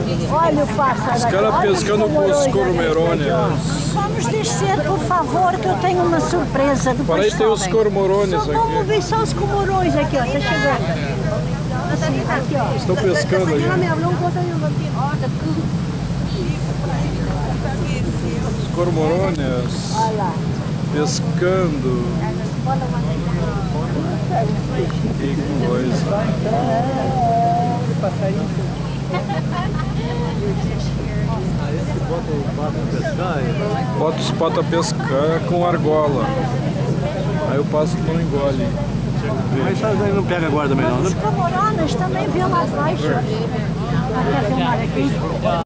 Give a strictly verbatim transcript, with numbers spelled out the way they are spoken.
Olha o pássaro. Os caras pescando com os cormorões. Vamos descer, por favor, que eu tenho uma surpresa. Para aí tem os cormorões aqui. Vamos ver só os cormorões aqui, ó. Tá chegando. Assim, aqui, ó. Estão pescando aqui. Os cormorões pescando. Que coisa. Bota os patos a pescar com argola. Aí o passo não engole. Mas aí não pega a guarda melhor, né? Os cormorões também viu lá atrás. Quer filmar aqui?